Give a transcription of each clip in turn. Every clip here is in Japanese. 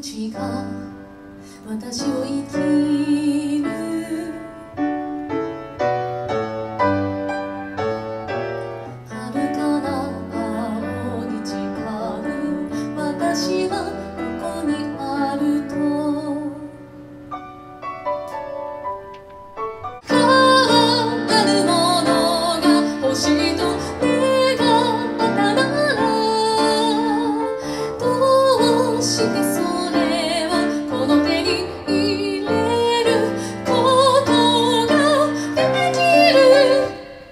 命が私を生きる遥かな青に誓う私はここにあると変わるものが欲しいと願ったならどうしてそれはこの手に入れることができる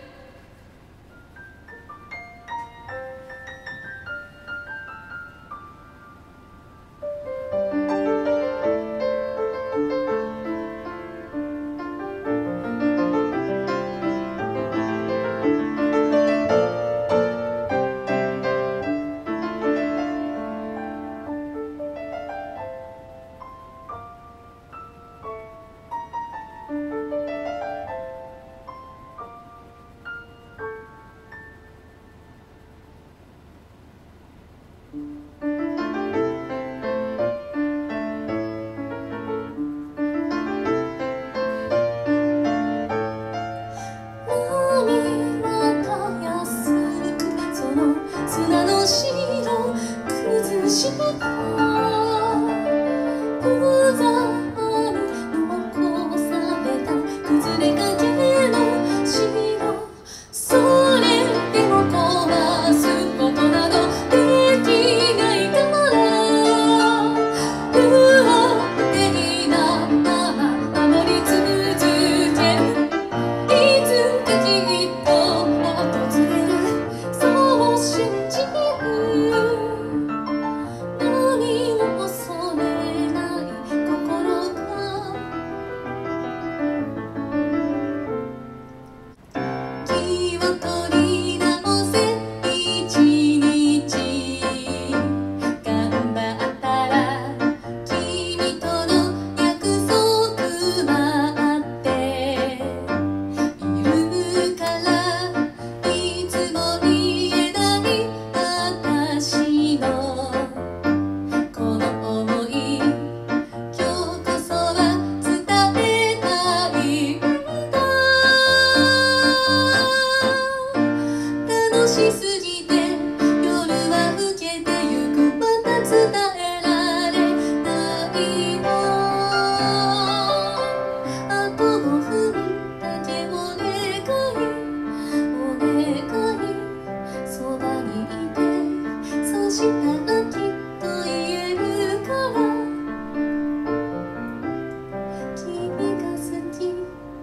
砂の白崩した無残に残された崩れかけの白それでも壊すことなどできないから不安定なまま守り続けるいつかきっと訪れるそう信じる何も恐れない心が気を取り直せ一日頑張ったら君との約束待っているからいつも言えない私のこの想い今日こそは伝えたいんだ楽しすぎて夜は更けてゆくまた伝えられないのあと5分だけお願いそばにいてそしたらきっと言えるから君が好き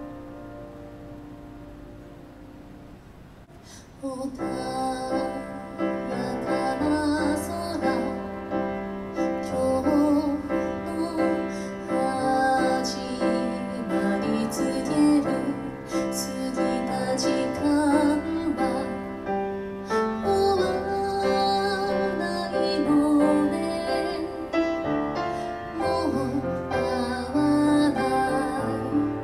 穏やかな空今日の始まり告げる過ぎた時間は終わらないのねもう会わない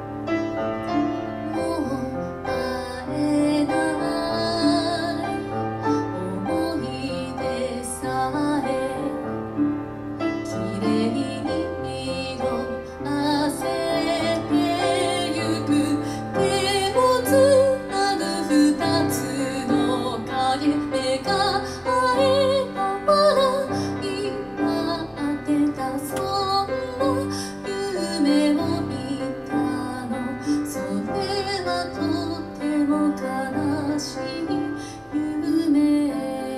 もう会えない思い出さえきれいに色あせてゆく手をつなぐ二つの影目が合えたまら今当てたそんな夢を見たのそれはとても悲しい夢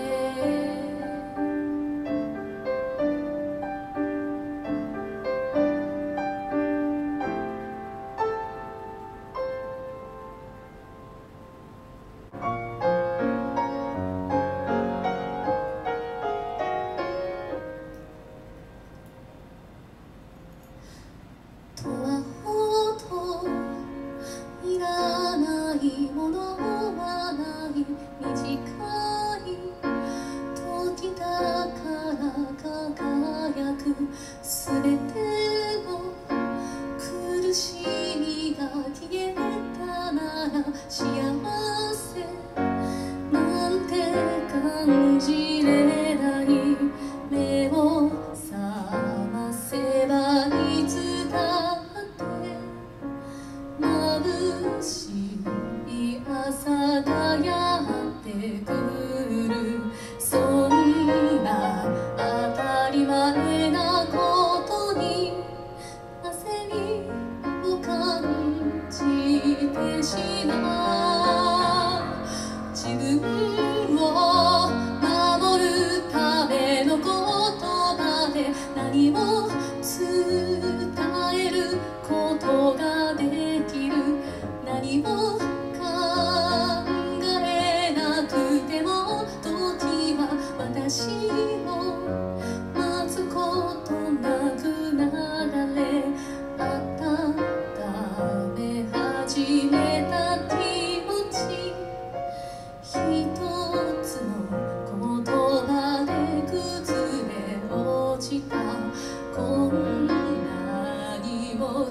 とはほどいらないものはない短い時だから輝くすべての苦しみが消えたなら幸せなんて感じれない目を覚ます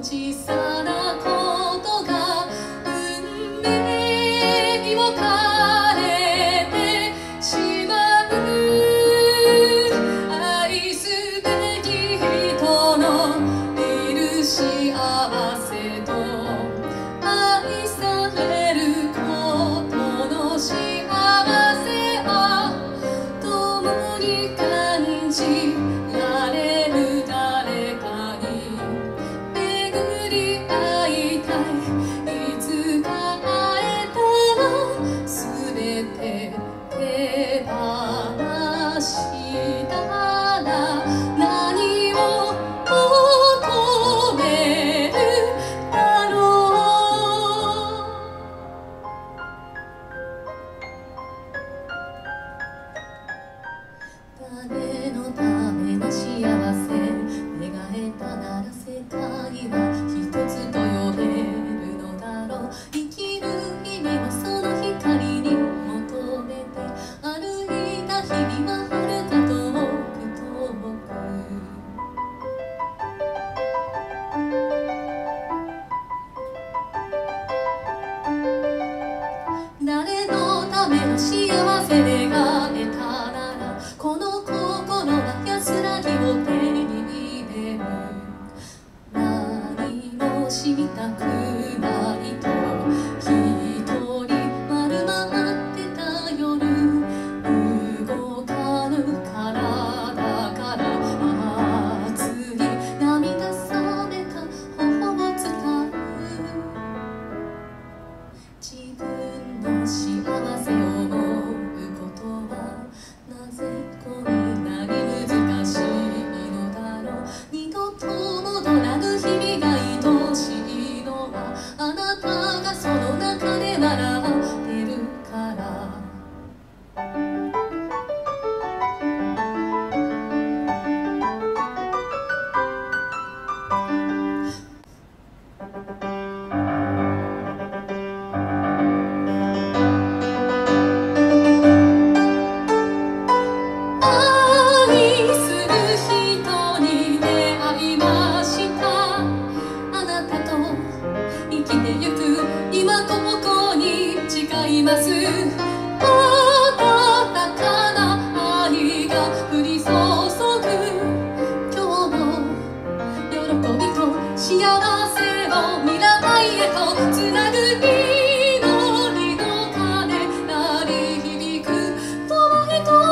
小さなことが運命にも変えてしまう。愛すべき人のいる幸せと愛されることの幸せを共に感じられる誰かに巡り会いたい。いつか会えたらすべて手放したら何を求めるだろう。誰のための幸せ願えたなら世界は一つと呼べるのだろう。生きる意味もその光に求めて歩いた日々は遥か遠く遠く。誰のための幸せ願えたならこの心は安らぎを手に入れる。何も知りたくないと一人丸まってた夜、動かぬ体から熱い涙覚めた頬を伝う。自分の幸せを思うことはなぜこんなに難しいのだろう。二度と戻らぬ日々が愛しいのはあなたがその中で笑ってるから。愛する人に出会いました。あなたと生きてゆく今ここに誓います。温かな愛が降り注ぐ。今日も喜びと幸せを未来へとつなぐ。祈りの鐘鳴り響く遠いと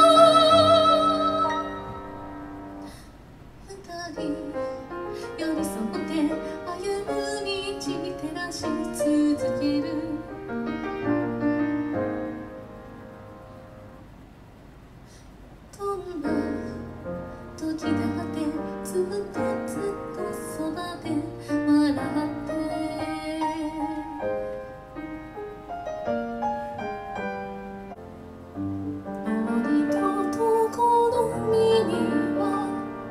二人寄り添って歩む道照らし続ける。どんな時だってずっとずっとそばで笑って森とこの身には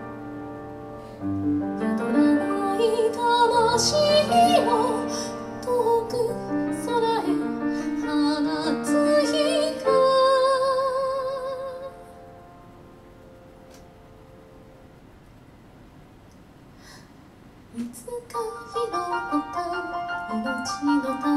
宿らない魂を遠く空へ放つ日がいつか拾った命の種